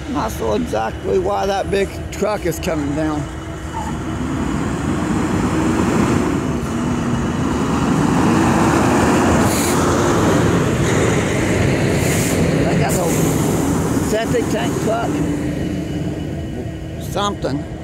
Not sure exactly why that big truck is coming down. They got a septic tank truck. Something.